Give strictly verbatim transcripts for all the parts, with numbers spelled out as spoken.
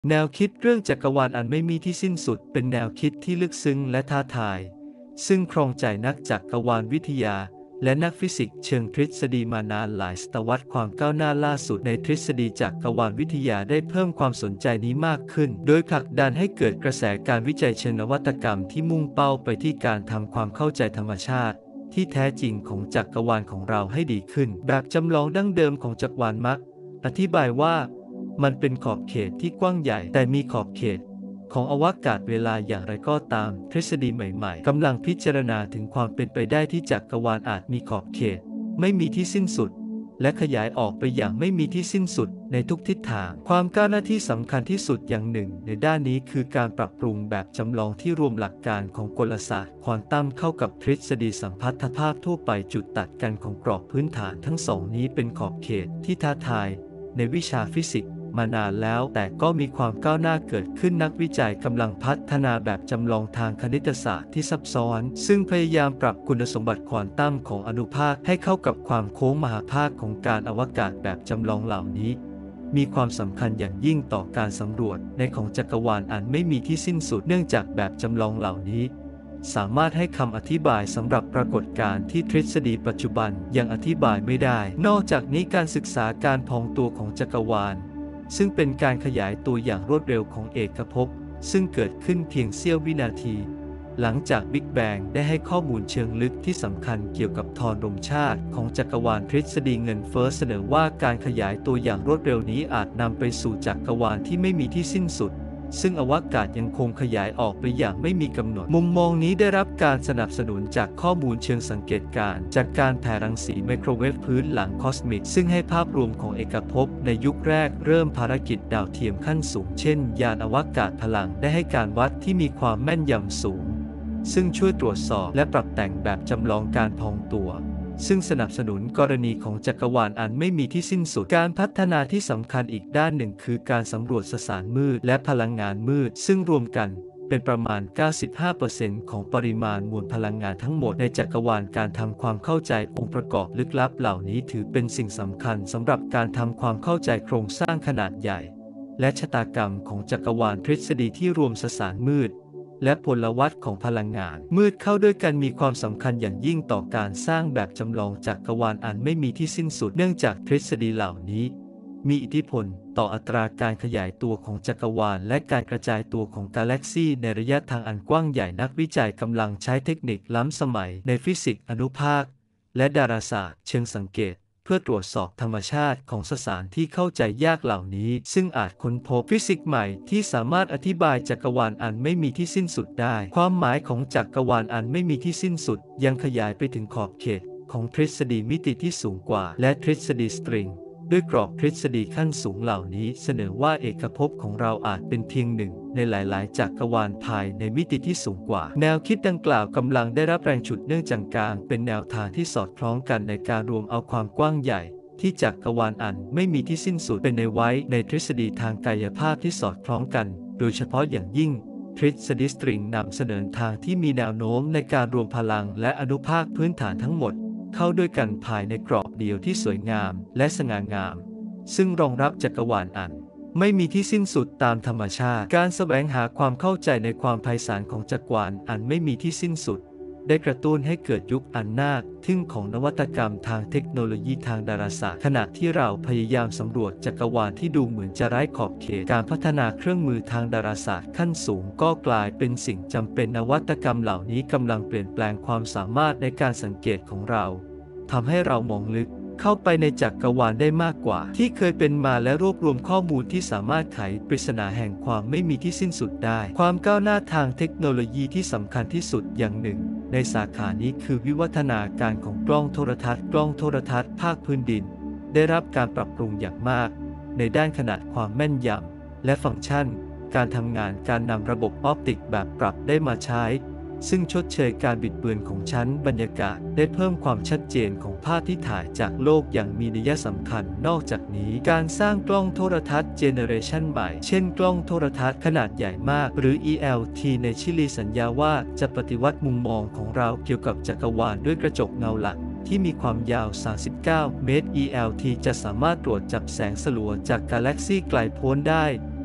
แนวคิดเรื่องจักรวาลอันไม่มีที่สิ้นสุดเป็นแนวคิดที่ลึกซึ้งและท้าทายซึ่งครองใจนักจักรวาลวิทยาและนักฟิสิกส์เชิงทฤษฎีมานานหลายศตวรรษความก้าวหน้าล่าสุดในทฤษฎีจักรวาลวิทยาได้เพิ่มความสนใจนี้มากขึ้นโดยผลักดันให้เกิดกระแสการวิจัยเชิงนวัตกรรมที่มุ่งเป้าไปที่การทำความเข้าใจธรรมชาติที่แท้จริงของจักรวาลของเราให้ดีขึ้นแบบจำลองดั้งเดิมของจักรวาลมักอธิบายว่ามันเป็นขอบเขตที่กว้างใหญ่แต่มีขอบเขตของอวกาศเวลาอย่างไรก็ตามทฤษฎีใหม่ๆกำลังพิจารณาถึงความเป็นไปได้ที่จักรวาลอาจมีขอบเขตไม่มีที่สิ้นสุดและขยายออกไปอย่างไม่มีที่สิ้นสุดในทุกทิศทางความก้าวหน้าที่สำคัญที่สุดอย่างหนึ่งในด้านนี้คือการปรับปรุงแบบจำลองที่รวมหลักการของกลศาสตร์ควอนตัมเข้ากับทฤษฎีสัมพัทธภาพทั่วไปจุดตัดกันของกรอบพื้นฐานทั้งสองนี้เป็นขอบเขตที่ท้าทายในวิชาฟิสิกส์มานานแล้วแต่ก็มีความก้าวหน้าเกิดขึ้นนักวิจัยกำลังพัฒนาแบบจำลองทางคณิตศาสตร์ที่ซับซ้อนซึ่งพยายามปรับคุณสมบัติควอนตัมของอนุภาคให้เข้ากับความโค้งมหาภาคของการอวกาศแบบจำลองเหล่านี้มีความสำคัญอย่างยิ่งต่อการสำรวจในของจักรวาลอันไม่มีที่สิ้นสุดเนื่องจากแบบจำลองเหล่านี้สามารถให้คำอธิบายสำหรับปรากฏการณ์ที่ทฤษฎีปัจจุบันยังอธิบายไม่ได้นอกจากนี้การศึกษาการพองตัวของจักรวาลซึ่งเป็นการขยายตัวอย่างรวดเร็วของเอกภพซึ่งเกิดขึ้นเพียงเสี้ยววินาทีหลังจากบิ๊กแบงได้ให้ข้อมูลเชิงลึกที่สำคัญเกี่ยวกับทรลมชาติของจักรวาลทฤษฎีเงินเฟ้อเสนอว่าการขยายตัวอย่างรวดเร็วนี้อาจนำไปสู่จักรวาลที่ไม่มีที่สิ้นสุดซึ่งอวกาศยังคงขยายออกไปอย่างไม่มีกำหนดมุมมองนี้ได้รับการสนับสนุนจากข้อมูลเชิงสังเกตการณ์จากการแผ่รังสีไมโครเวฟพื้นหลังคอสมิกซึ่งให้ภาพรวมของเอกภพในยุคแรกเริ่มภารกิจดาวเทียมขั้นสูงเช่นยานอวกาศพลังได้ให้การวัดที่มีความแม่นยำสูงซึ่งช่วยตรวจสอบและปรับแต่งแบบจำลองการพองตัวซึ่งสนับสนุนกรณีของจักรวาลอันไม่มีที่สิ้นสุดการพัฒนาที่สำคัญอีกด้านหนึ่งคือการสำรวจสสารมืดและพลังงานมืดซึ่งรวมกันเป็นประมาณ เก้าสิบห้าเปอร์เซ็นต์ ของปริมาณมวลพลังงานทั้งหมดในจักรวาลการทำความเข้าใจองค์ประกอบลึกลับเหล่านี้ถือเป็นสิ่งสำคัญสำหรับการทำความเข้าใจโครงสร้างขนาดใหญ่และชะตากรรมของจักรวาลทฤษฎีที่รวมสสารมืดและพลวัตของพลังงานมืดเข้าด้วยกันมีความสำคัญอย่างยิ่งต่อการสร้างแบบจำลองจักรวาลอันไม่มีที่สิ้นสุดเนื่องจากทฤษฎีเหล่านี้มีอิทธิพลต่ออัตราการขยายตัวของจักรวาลและการกระจายตัวของกาแล็กซีในระยะทางอันกว้างใหญ่นักวิจัยกำลังใช้เทคนิคล้ำสมัยในฟิสิกส์อนุภาคและดาราศาสตร์เชิงสังเกตเพื่อตรวจสอบธรรมชาติของสสารที่เข้าใจยากเหล่านี้ซึ่งอาจค้นพบฟิสิกส์ใหม่ที่สามารถอธิบายจักรวาลอันไม่มีที่สิ้นสุดได้ความหมายของจักรวาลอันไม่มีที่สิ้นสุดยังขยายไปถึงขอบเขตของทฤษฎีมิติที่สูงกว่าและทฤษฎีสตริงด้วยกรอบทฤษฎีขั้นสูงเหล่านี้เสนอว่าเอกภพของเราอาจเป็นเพียงหนึ่งในหลายๆจักรวาลภายในมิติที่สูงกว่าแนวคิดดังกล่าวกำลังได้รับแรงฉุดเนื่องจากกลางเป็นแนวทางที่สอดคล้องกันในการรวมเอาความกว้างใหญ่ที่จักรวาลอันไม่มีที่สิ้นสุดเป็นในไว้ในทฤษฎีทางกายภาพที่สอดคล้องกันโดยเฉพาะอย่างยิ่งทฤษฎีสตริงนำเสนอทางที่มีแนวโน้มในการรวมพลังและอนุภาคพื้นฐานทั้งหมดเข้าด้วยกันภายในกรอบเดียวที่สวยงามและสง่างามซึ่งรองรับจักรวาลอันไม่มีที่สิ้นสุดตามธรรมชาติการแสวงหาความเข้าใจในความไพศาลของจักรวาลอันไม่มีที่สิ้นสุดได้กระตุ้นให้เกิดยุคอันน่าทึ่งของนวัตกรรมทางเทคโนโลยีทางดาราศาสตร์ขณะที่เราพยายามสำรวจจักรวาลที่ดูเหมือนจะไร้ขอบเขตการพัฒนาเครื่องมือทางดาราศาสตร์ขั้นสูงก็กลายเป็นสิ่งจำเป็นนวัตกรรมเหล่านี้กำลังเปลี่ยนแปลงความสามารถในการสังเกตของเราทำให้เรามองลึกเข้าไปในจักรวาลได้มากกว่าที่เคยเป็นมาและรวบรวมข้อมูลที่สามารถไขปริศนาแห่งความไม่มีที่สิ้นสุดได้ความก้าวหน้าทางเทคโนโลยีที่สำคัญที่สุดอย่างหนึ่งในสาขานี้คือวิวัฒนาการของกล้องโทรทัศน์กล้องโทรทัศน์ภาคพื้นดินได้รับการปรับปรุงอย่างมากในด้านขนาดความแม่นยำและฟังก์ชันการทำงานการนำระบบออปติกแบบปรับได้มาใช้ซึ่งชดเชยการบิดเบือนของชั้นบรรยากาศได้เพิ่มความชัดเจนของภาพที่ถ่ายจากโลกอย่างมีนัยสำคัญนอกจากนี้การสร้างกล้องโทรทัศน์เจเนอเรชันใหม่เช่นกล้องโทรทัศน์ขนาดใหญ่มากหรือ อี แอล ที ในชิลีสัญญาว่าจะปฏิวัติมุมมองของเราเกี่ยวกับจักรวาลด้วยกระจกเงาหลักที่มีความยาวสามสิบเก้าเมตร อี แอล ที จะสามารถตรวจจับแสงสลัวจากกาแล็กซีไกลโพ้นได้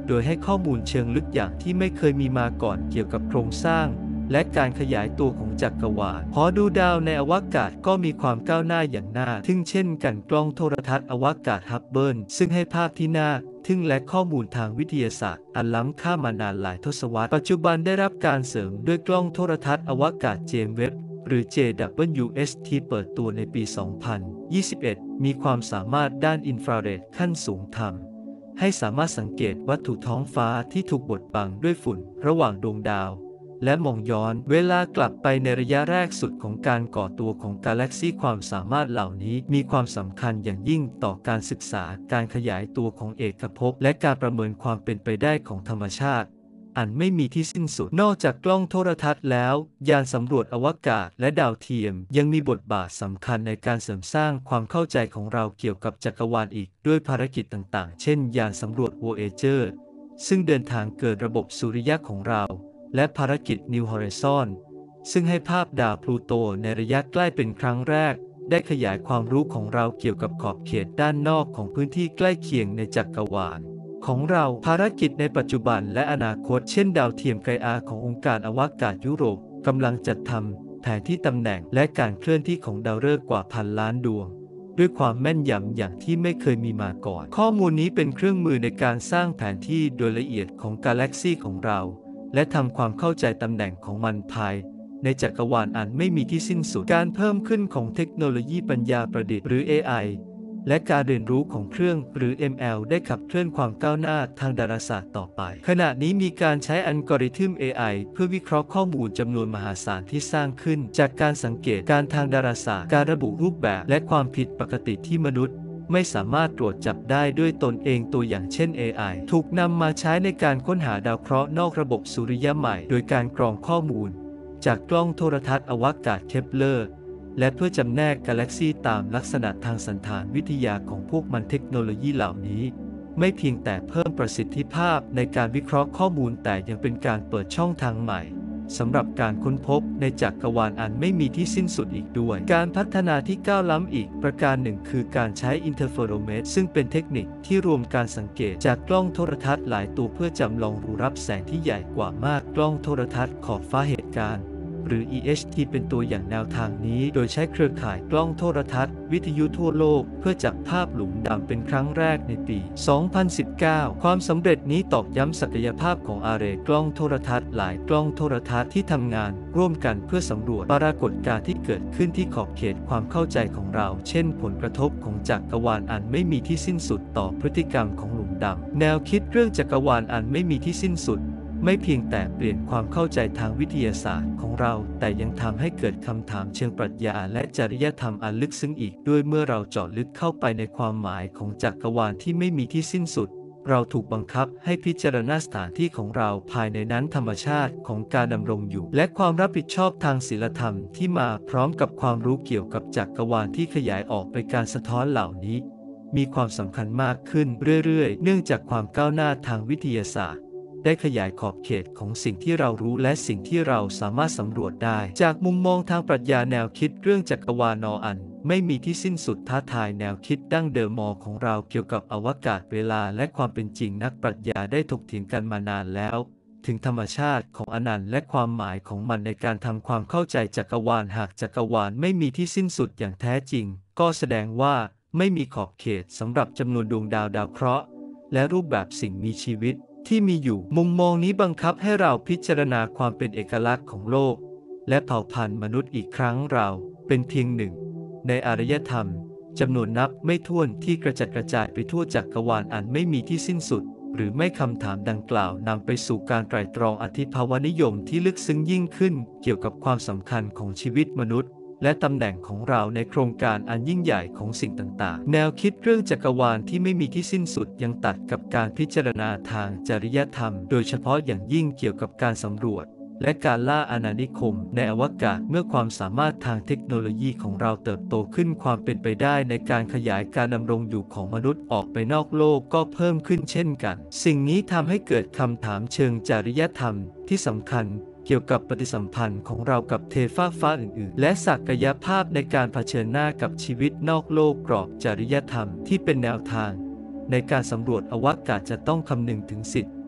โดยให้ข้อมูลเชิงลึกอย่างที่ไม่เคยมีมาก่อนเกี่ยวกับโครงสร้างและการขยายตัวของจักรวาลหอดูดาวในอวกาศก็มีความก้าวหน้าอย่างน่าทึ่งเช่นกันกล้องโทรทัศน์อวกาศฮับเบิลซึ่งให้ภาพที่น่าทึ่งและข้อมูลทางวิทยาศาสตร์อันล้ำค่ามานานหลายทศวรรษปัจจุบันได้รับการเสริมด้วยกล้องโทรทัศน์อวกาศเจมส์เว็บหรือ เจ ดับเบิลยู เอส ที่เปิดตัวในปี สองพันยี่สิบเอ็ด มีความสามารถด้านอินฟราเรดขั้นสูงทำให้สามารถสังเกตวัตถุท้องฟ้าที่ถูกบดบังด้วยฝุ่นระหว่างดวงดาวและมองย้อนเวลากลับไปในระยะแรกสุดของการก่อตัวของกาแล็กซีความสามารถเหล่านี้มีความสำคัญอย่างยิ่งต่อการศึกษาการขยายตัวของเอกภพและการประเมินความเป็นไปได้ของธรรมชาติอันไม่มีที่สิ้นสุดนอกจากกล้องโทรทัศน์แล้วยานสำรวจอวกาศและดาวเทียมยังมีบทบาทสำคัญในการเสริมสร้างความเข้าใจของเราเกี่ยวกับจักรวาลอีกด้วยภารกิจต่างๆเช่นยานสำรวจ Voyager ซึ่งเดินทางเกิดระบบสุริยะของเราและภารกิจ New Horizon ซึ่งให้ภาพดาวพลูโตในระยะใกล้เป็นครั้งแรกได้ขยายความรู้ของเราเกี่ยวกับขอบเขตด้านนอกของพื้นที่ใกล้เคียงในจักรวาลของเราภารกิจในปัจจุบันและอนาคตเช่นดาวเทียมไกอาขององค์การอวกาศยุโรปกำลังจัดทำแผนที่ตำแหน่งและการเคลื่อนที่ของดาวฤกษ์กว่าพันล้านดวงด้วยความแม่นยำอย่างที่ไม่เคยมีมาก่อนข้อมูลนี้เป็นเครื่องมือในการสร้างแผนที่โดยละเอียดของกาแล็กซีของเราและทำความเข้าใจตำแหน่งของมันภายในจักรวาลอันไม่มีที่สิ้นสุดการเพิ่มขึ้นของเทคโนโลยีปัญญาประดิษฐ์หรือ เอ ไอ และการเรียนรู้ของเครื่องหรือ เอ็ม แอล ได้ขับเคลื่อนความก้าวหน้าทางดาราศาสตร์ต่อไปขณะนี้มีการใช้อัลกอริทึม เอ ไอ เพื่อวิเคราะห์ข้อมูลจำนวนมหาศาลที่สร้างขึ้นจากการสังเกตการทางดาราศาสตร์การระบุรูปแบบและความผิดปกติที่มนุษย์ไม่สามารถตรวจจับได้ด้วยตนเองตัวอย่างเช่น เอ ไอ ถูกนำมาใช้ในการค้นหาดาวเคราะห์นอกระบบสุริยะใหม่โดยการกรองข้อมูลจากกล้องโทรทัศน์อวกาศเคปเลอร์และเพื่อจำแนกกาแล็กซีตามลักษณะทางสันฐานวิทยาของพวกมันเทคโนโลยีเหล่านี้ไม่เพียงแต่เพิ่มประสิทธิภาพในการวิเคราะห์ข้อมูลแต่ยังเป็นการเปิดช่องทางใหม่สำหรับการค้นพบในจักรวาลอันไม่มีที่สิ้นสุดอีกด้วยการพัฒนาที่ก้าวล้ำอีกประการหนึ่งคือการใช้อินเทอร์เฟอโรเมตรซึ่งเป็นเทคนิคที่รวมการสังเกตจากกล้องโทรทัศน์หลายตัวเพื่อจำลองรูรับแสงที่ใหญ่กว่ามากกล้องโทรทัศน์ขอบฟ้าเหตุการณ์หรือ อี เอช ที เป็นตัวอย่างแนวทางนี้โดยใช้เครือข่ายกล้องโทรทัศน์วิทยุทั่วโลกเพื่อจับภาพหลุมดำเป็นครั้งแรกในปี สองพันสิบเก้า ความสำเร็จนี้ตอกย้ำศักยภาพของอาร์เรย์กล้องโทรทัศน์หลายกล้องโทรทัศน์ที่ทำงานร่วมกันเพื่อสำรวจปรากฏการณ์ที่เกิดขึ้นที่ขอบเขตความเข้าใจของเราเช่นผลกระทบของจักรวาลอันไม่มีที่สิ้นสุดต่อพฤติกรรมของหลุมดำแนวคิดเรื่องจักรวาลอันไม่มีที่สิ้นสุดไม่เพียงแต่เปลี่ยนความเข้าใจทางวิทยาศาสตร์ของเราแต่ยังทำให้เกิดคำถามเชิงปรัชญาและจริยธรรมอันลึกซึ้งอีกด้วยเมื่อเราเจาะลึกเข้าไปในความหมายของจักรวาลที่ไม่มีที่สิ้นสุดเราถูกบังคับให้พิจารณาสถานที่ของเราภายในนั้นธรรมชาติของการดำรงอยู่และความรับผิดชอบทางศีลธรรมที่มาพร้อมกับความรู้เกี่ยวกับจักรวาลที่ขยายออกไปการสะท้อนเหล่านี้มีความสำคัญมากขึ้นเรื่อยๆเนื่องจากความก้าวหน้าทางวิทยาศาสตร์ได้ขยายขอบเขตของสิ่งที่เรารู้และสิ่งที่เราสามารถสำรวจได้จากมุมมองทางปรัชญาแนวคิดเรื่องจักรวาลนออันไม่มีที่สิ้นสุดท้าทายแนวคิดดั้งเดิมมอของเราเกี่ยวกับอวกาศเวลาและความเป็นจริงนักปรัชญาได้ถกเถียงกันมานานแล้วถึงธรรมชาติของอนันต์และความหมายของมันในการทำความเข้าใจจักรวาลหากจักรวาลไม่มีที่สิ้นสุดอย่างแท้จริงก็แสดงว่าไม่มีขอบเขตสำหรับจำนวนดวงดาวดาวเคราะห์และรูปแบบสิ่งมีชีวิตที่มีอยู่มุมมองนี้บังคับให้เราพิจารณาความเป็นเอกลักษณ์ของโลกและเผ่าพันธุ์มนุษย์อีกครั้งเราเป็นเพียงหนึ่งในอารยธรรมจำนวนนับไม่ถ้วนที่กระจัดกระจายไปทั่วจักรวาลอันไม่มีที่สิ้นสุดหรือไม่คำถามดังกล่าวนำไปสู่การไตร่ตรองอธิภาวนิยมที่ลึกซึ้งยิ่งขึ้นเกี่ยวกับความสำคัญของชีวิตมนุษย์และตำแหน่งของเราในโครงการอันยิ่งใหญ่ของสิ่งต่างๆแนวคิดเรื่องจักรวาลที่ไม่มีที่สิ้นสุดยังตัดกับการพิจารณาทางจริยธรรมโดยเฉพาะอย่างยิ่งเกี่ยวกับการสำรวจและการล่าอาณานิคมในอวกาศเมื่อความสามารถทางเทคโนโลยีของเราเติบโตขึ้นความเป็นไปได้ในการขยายการดำรงอยู่ของมนุษย์ออกไปนอกโลกก็เพิ่มขึ้นเช่นกันสิ่งนี้ทำให้เกิดคำถามเชิงจริยธรรมที่สำคัญเกี่ยวกับปฏิสัมพันธ์ของเรากับเทฟ้าฟ้าอื่นๆและศักยภาพในการเผชิญหน้ากับชีวิตนอกโลกกรอบจริยธรรมที่เป็นแนวทางในการสำรวจอวกาศจะต้องคำนึงถึงสิทธิ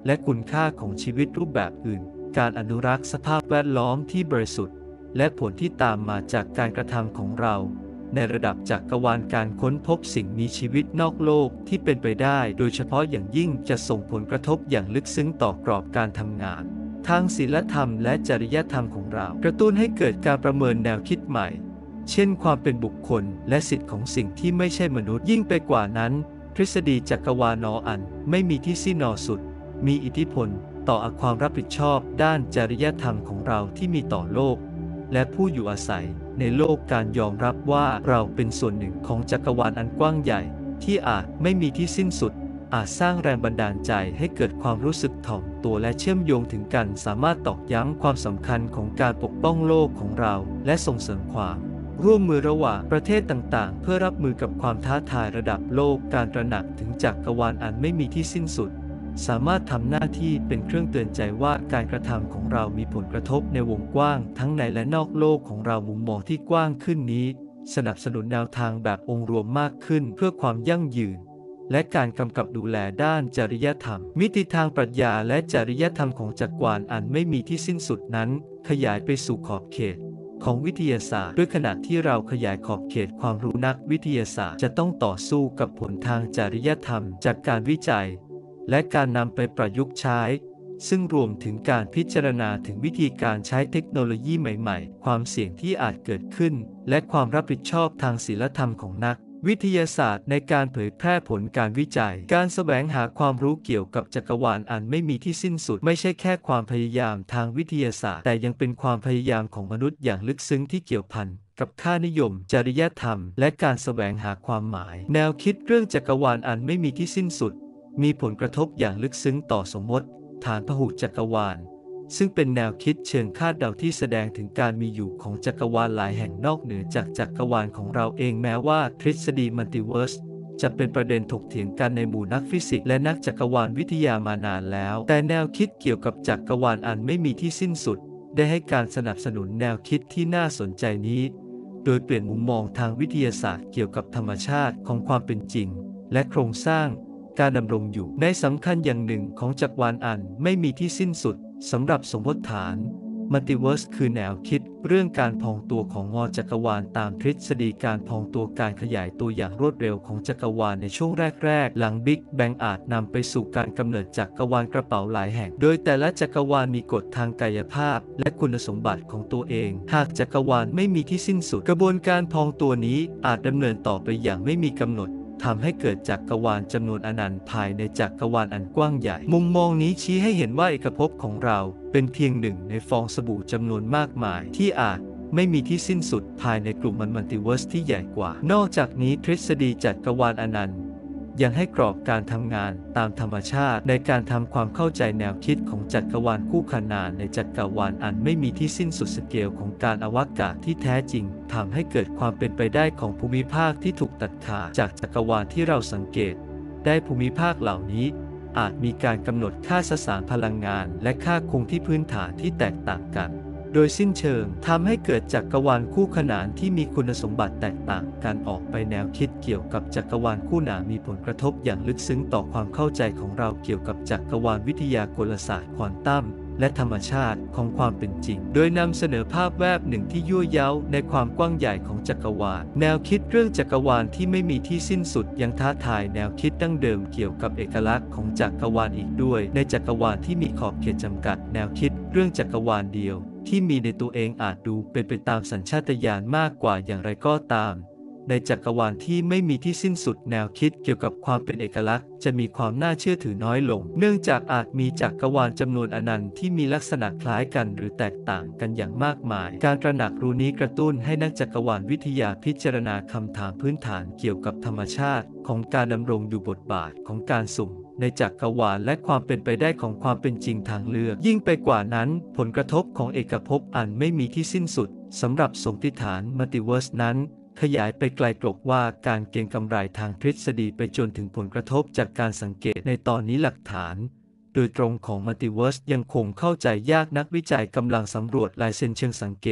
และคุณค่าของชีวิตรูปแบบอื่นการอนุรักษ์สภาพแวดล้อมที่บริสุทธิ์และผลที่ตามมาจากการกระทำของเราในระดับจักรวาลการค้นพบสิ่งมีชีวิตนอกโลกที่เป็นไปได้โดยเฉพาะอย่างยิ่งจะส่งผลกระทบอย่างลึกซึ้งต่อกรอบการทำงานทางศีลธรรมและจริยธรรมของเรากระตุ้นให้เกิดการประเมินแนวคิดใหม่เช่นความเป็นบุคคลและสิทธิของสิ่งที่ไม่ใช่มนุษย์ยิ่งไปกว่านั้นทฤษฎีจักรวาลนออันไม่มีที่สิ้นนอสุดมีอิทธิพลต่อความรับผิดชอบด้านจริยธรรมของเราที่มีต่อโลกและผู้อยู่อาศัยในโลกการยอมรับว่าเราเป็นส่วนหนึ่งของจักรวาลอันกว้างใหญ่ที่อาจไม่มีที่สิ้นสุดอาจสร้างแรงบันดาลใจให้เกิดความรู้สึกถ่อมตัวและเชื่อมโยงถึงกันสามารถตอกย้ำความสำคัญของการปกป้องโลกของเราและส่งเสริมความร่วมมือระหว่างประเทศต่างๆเพื่อรับมือกับความท้าทายระดับโลกการตระหนักถึงจักรวาลอันไม่มีที่สิ้นสุดสามารถทำหน้าที่เป็นเครื่องเตือนใจว่าการกระทำของเรามีผลกระทบในวงกว้างทั้งในและนอกโลกของเรามุมมองที่กว้างขึ้นนี้สนับสนุนแนวทางแบบองค์รวมมากขึ้นเพื่อความยั่งยืนและการกำกับดูแลด้านจริยธรรมมิติทางปรัชญาและจริยธรรมของจักรวาลอันไม่มีที่สิ้นสุดนั้นขยายไปสู่ขอบเขตของวิทยาศาสตร์ด้วยขณะที่เราขยายขอบเขตความรู้นักวิทยาศาสตร์จะต้องต่อสู้กับผลทางจริยธรรมจากการวิจัยและการนำไปประยุกต์ใช้ซึ่งรวมถึงการพิจารณาถึงวิธีการใช้เทคโนโลยีใหม่ๆความเสี่ยงที่อาจเกิดขึ้นและความรับผิดชอบทางศีลธรรมของนักวิทยาศาสตร์ในการเผยแพร่ผลการวิจัยการแสวงหาความรู้เกี่ยวกับจักรวาลอันไม่มีที่สิ้นสุดไม่ใช่แค่ความพยายามทางวิทยาศาสตร์แต่ยังเป็นความพยายามของมนุษย์อย่างลึกซึ้งที่เกี่ยวพันกับค่านิยมจริยธรรมและการแสวงหาความหมายแนวคิดเรื่องจักรวาลอันไม่มีที่สิ้นสุดมีผลกระทบอย่างลึกซึ้งต่อสมมติฐานพหุจักรวาลซึ่งเป็นแนวคิดเชิงคาดเดาที่แสดงถึงการมีอยู่ของจักรวาลหลายแห่งนอกเหนือจากจักรวาลของเราเองแม้ว่าทฤษฎีมัลติเวิร์สจะเป็นประเด็นถกเถียงกันในหมู่นักฟิสิกส์และนักจักรวาลวิทยามานานแล้วแต่แนวคิดเกี่ยวกับจักรวาลอันไม่มีที่สิ้นสุดได้ให้การสนับสนุนแนวคิดที่น่าสนใจนี้โดยเปลี่ยนมุมมองทางวิทยาศาสตร์เกี่ยวกับธรรมชาติของความเป็นจริงและโครงสร้างการดำรงอยู่ในสำคัญอย่างหนึ่งของจักรวาลอันไม่มีที่สิ้นสุดสำหรับสมมติฐานมัลติเวิร์สคือแนวคิดเรื่องการพองตัวของงอจักรวาลตามทฤษฎีการพองตัวการขยายตัวอย่างรวดเร็วของจักรวาลในช่วงแรกๆหลังบิ๊กแบงอาจนำไปสู่การกำเนิดจักรวาลกระเป๋าหลายแห่งโดยแต่ละจักรวาลมีกฎทางกายภาพและคุณสมบัติของตัวเองหากจักรวาลไม่มีที่สิ้นสุดกระบวนการพองตัวนี้อาจดำเนินต่อไปอย่างไม่มีกำหนดทำให้เกิดจักรวาลจำนวนอนันต์ภายในจักรวาลอันกว้างใหญ่มุมมองนี้ชี้ให้เห็นว่าเอกภพของเราเป็นเพียงหนึ่งในฟองสบู่จำนวนมากมายที่อาจไม่มีที่สิ้นสุดภายในกลุ่มมัลติเวิร์สที่ใหญ่กว่านอกจากนี้ทฤษฎีจักรวาลอนันต์ยังให้กรอบการทำงานตามธรรมชาติในการทำความเข้าใจแนวคิดของจักรวาลคู่ขนานในจักรวาลอันไม่มีที่สิ้นสุดสเกลของการอวกาศที่แท้จริงทำให้เกิดความเป็นไปได้ของภูมิภาคที่ถูกตัดขาดจากจักรวาลที่เราสังเกตได้ภูมิภาคเหล่านี้อาจมีการกำหนดค่าสสารพลังงานและค่าคงที่พื้นฐานที่แตกต่างกันโดยสิ้นเชิงทำให้เกิดจักรวาลคู่ขนานที่มีคุณสมบัติแตกต่างกันออกไปแนวคิดเกี่ยวกับจักรวาลคู่หนามีผลกระทบอย่างลึกซึ้งต่อความเข้าใจของเราเกี่ยวกับจักรวาลวิทยากลศาสตร์ควอนตัมและธรรมชาติของความเป็นจริงโดยนำเสนอภาพแวบหนึ่งที่ยั่วเย้าในความกว้างใหญ่ของจักรวาลแนวคิดเรื่องจักรวาลที่ไม่มีที่สิ้นสุดยังท้าทายแนวคิดดั้งเดิมเกี่ยวกับเอกลักษณ์ของจักรวาลอีกด้วยในจักรวาลที่มีขอบเขตจำกัดแนวคิดเรื่องจักรวาลเดียวที่มีในตัวเองอาจดูเป็นไปตามสัญชาตญาณมากกว่าอย่างไรก็ตามในจักรวาลที่ไม่มีที่สิ้นสุดแนวคิดเกี่ยวกับความเป็นเอกลักษณ์จะมีความน่าเชื่อถือน้อยลงเนื่องจากอาจมีจักรวาลจำนวนอนันต์ที่มีลักษณะคล้ายกันหรือแตกต่างกันอย่างมากมายการตระหนักรู้นี้กระตุ้นให้นักจักรวาลวิทยาพิจารณาคำถามพื้นฐานเกี่ยวกับธรรมชาติของการดำรงอยู่บทบาทของการสุ่มในจักรวาลและความเป็นไปได้ของความเป็นจริงทางเลือกยิ่งไปกว่านั้นผลกระทบของเอกภพอันไม่มีที่สิ้นสุดสำหรับสมมติฐานมัลติเวิร์สนั้นขยายไปไกลกลว่าการเก็งกำไรทางทฤษฎีไปจนถึงผลกระทบจากการสังเกตในตอนนี้หลักฐานโดยตรงของมัลติเวิร์สยังคงเข้าใจยากนักวิจัยกำลังสำรวจลายเซ็นเชิงสังเกต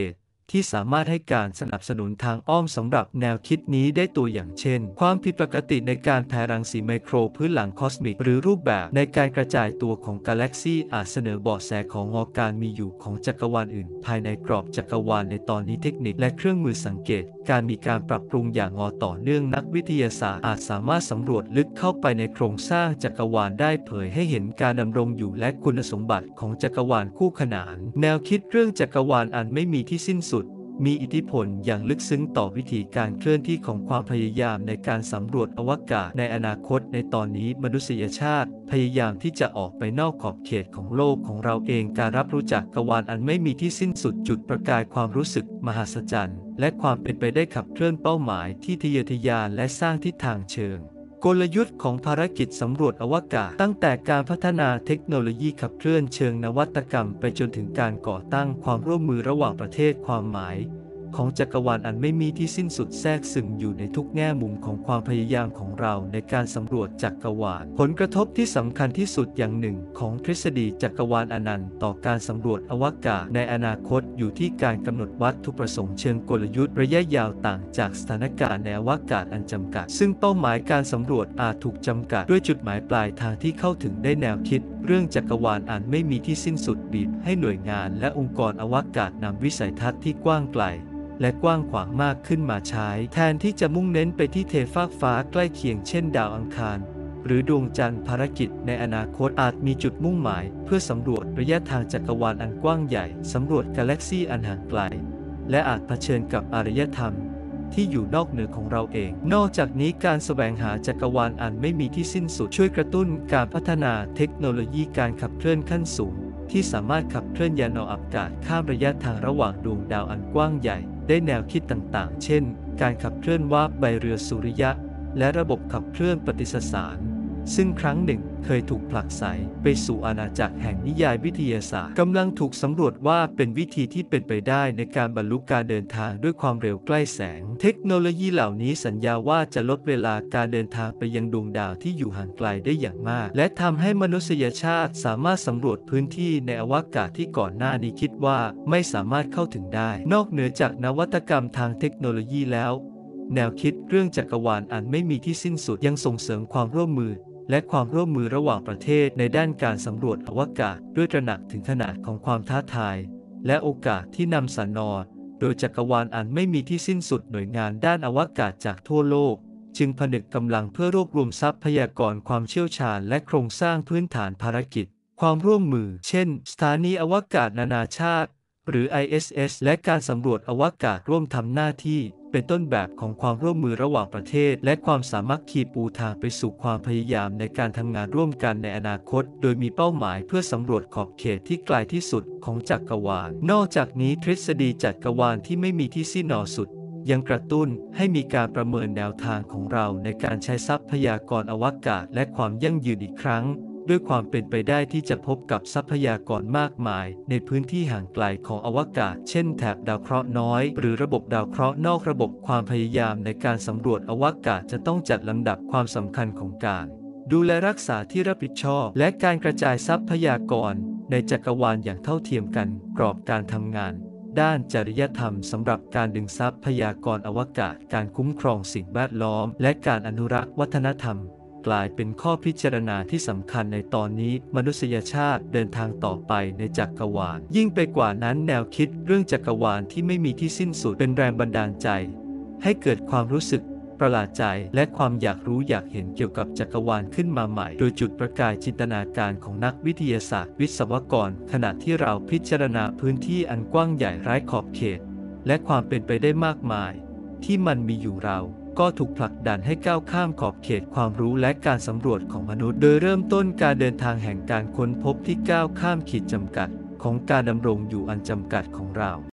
ที่สามารถให้การสนับสนุนทางอ้อมสำหรับแนวคิดนี้ได้ตัวอย่างเช่นความผิดปกติในการแผ่รังสีไมโครพื้นหลังคอสมิกหรือรูปแบบในการกระจายตัวของกาแล็กซีอาจเสนอเบาะแสของงอการมีอยู่ของจักรวาลอื่นภายในกรอบจักรวาลในตอนนี้เทคนิคและเครื่องมือสังเกตการมีการปรับปรุงอย่างงอต่อเนื่องนักวิทยาศาสตร์อาจสามารถสำรวจลึกเข้าไปในโครงสร้างจักรวาลได้เผยให้เห็นการดำรงอยู่และคุณสมบัติของจักรวาลคู่ขนานแนวคิดเรื่องจักรวาลอันไม่มีที่สิ้นสุดมีอิทธิพลอย่างลึกซึ้งต่อวิธีการเคลื่อนที่ของความพยายามในการสำรวจอวกาศในอนาคตในตอนนี้มนุษยชาติพยายามที่จะออกไปนอกขอบเขตของโลกของเราเองการรับรู้จักจักรวาลอันไม่มีที่สิ้นสุดจุดประกายความรู้สึกมหัศจรรย์และความเป็นไปได้ขับเคลื่อนเป้าหมายที่ทะเยอทะยานและสร้างทิศทางเชิงกลยุทธ์ของภารกิจสำรวจอวกาศตั้งแต่การพัฒนาเทคโนโลยีขับเคลื่อนเชิงนวัตกรรมไปจนถึงการก่อตั้งความร่วมมือระหว่างประเทศความหมายของจักรวาลอันไม่มีที่สิ้นสุดแทรกซึมอยู่ในทุกแง่มุมของความพยายามของเราในการสำรวจจักรวาลผลกระทบที่สำคัญที่สุดอย่างหนึ่งของทฤษฎีจักรวาลอนันต์ต่อการสำรวจอวกาศในอนาคตอยู่ที่การกำหนดวัตถุประสงค์เชิงกลยุทธ์ระยะยาวต่างจากสถานการณ์ในอวกาศอันจำกัดซึ่งเป้าหมายการสำรวจอาจถูกจำกัดด้วยจุดหมายปลายทางที่เข้าถึงได้แนวคิดเรื่องจักรวาลอันไม่มีที่สิ้นสุดบีบให้หน่วยงานและองค์กรอวกาศนำวิสัยทัศน์ที่กว้างไกลและกว้างขวางมากขึ้นมาใช้แทนที่จะมุ่งเน้นไปที่เทฟากฟ้าใกล้เคียงเช่นดาวอังคารหรือดวงจันทร์ภารกิจในอนาคตอาจมีจุดมุ่งหมายเพื่อสำรวจระยะทางจักรวาลอันกว้างใหญ่สำรวจกาแล็กซีอันห่างไกลและอาจเผชิญกับอารยธรรมที่อยู่นอกเหนือของเราเองนอกจากนี้การแสวงหาจักรวาลอันไม่มีที่สิ้นสุดช่วยกระตุ้นการพัฒนาเทคโนโลยีการขับเคลื่อนขั้นสูงที่สามารถขับเคลื่อนยานอวกาศข้ามระยะทางระหว่างดวงดาวอันกว้างใหญ่ได้แนวคิดต่างๆเช่นการขับเคลื่อนวาร์ปใบเรือสุริยะและระบบขับเคลื่อนปฏิสสารซึ่งครั้งหนึ่งเคยถูกผลักไสไปสู่อาณาจักรแห่งนิยายวิทยาศาสตร์กำลังถูกสำรวจว่าเป็นวิธีที่เป็นไปได้ในการบรรลุการเดินทางด้วยความเร็วใกล้แสงเทคโนโลยีเหล่านี้สัญญาว่าจะลดเวลาการเดินทางไปยังดวงดาวที่อยู่ห่างไกลได้อย่างมากและทำให้มนุษยชาติสามารถสำรวจพื้นที่ในอวกาศที่ก่อนหน้านี้คิดว่าไม่สามารถเข้าถึงได้นอกเหนือจากนวัตกรรมทางเทคโนโลยีแล้วแนวคิดเรื่องจักรวาลอันไม่มีที่สิ้นสุดยังส่งเสริมความร่วมมือและความร่วมมือระหว่างประเทศในด้านการสำรวจอวกาศด้วยตระหนักถึงขนาดของความท้าทายและโอกาสที่นำสานอโดยจักรวาลอันไม่มีที่สิ้นสุดหน่วยงานด้านอวกาศจากทั่วโลกจึงผนึกกำลังเพื่อรวบรวมทรัพยากรความเชี่ยวชาญและโครงสร้างพื้นฐานภารกิจความร่วมมือเช่นสถานีอวกาศนานาชาติหรือ ไอ เอส เอส และการสำรวจอวกาศร่วมทำหน้าที่เป็นต้นแบบของความร่วมมือระหว่างประเทศและความสามัคคีปูทางไปสู่ความพยายามในการทำงานร่วมกันในอนาคตโดยมีเป้าหมายเพื่อสำรวจขอบเขตที่ไกลที่สุดของจักรวาลนอกจากนี้ทฤษฎีจักรวาลที่ไม่มีที่สิ้นสุดยังกระตุ้นให้มีการประเมินแนวทางของเราในการใช้ทรัพยากรอวกาศและความยั่งยืนอีกครั้งด้วยความเป็นไปได้ที่จะพบกับทรัพยากรมากมายในพื้นที่ห่างไกลของอวกาศเช่นแถบดาวเคราะห์น้อยหรือระบบดาวเคราะห์นอกระบบความพยายามในการสำรวจอวกาศจะต้องจัดลำดับความสำคัญของการดูแลรักษาที่รับผิดชอบและการกระจายทรัพยากรในจักรวาลอย่างเท่าเทียมกันกรอบการทำงานด้านจริยธรรมสำหรับการดึงทรัพยากรอวกาศการคุ้มครองสิ่งแวดล้อมและการอนุรักษ์วัฒนธรรมกลายเป็นข้อพิจารณาที่สำคัญในตอนนี้มนุษยชาติเดินทางต่อไปในจักรวาลยิ่งไปกว่านั้นแนวคิดเรื่องจักรวาลที่ไม่มีที่สิ้นสุดเป็นแรงบันดาลใจให้เกิดความรู้สึกประหลาดใจและความอยากรู้อยากเห็นเกี่ยวกับจักรวาลขึ้นมาใหม่โดยจุดประกายจินตนาการของนักวิทยาศาสตร์วิศวกรขณะที่เราพิจารณาพื้นที่อันกว้างใหญ่ไร้ขอบเขตและความเป็นไปได้มากมายที่มันมีอยู่เราก็ถูกผลักดันให้ก้าวข้ามขอบเขตความรู้และการสำรวจของมนุษย์โดยเริ่มต้นการเดินทางแห่งการค้นพบที่ก้าวข้ามขีดจำกัดของการดำรงอยู่อันจำกัดของเรา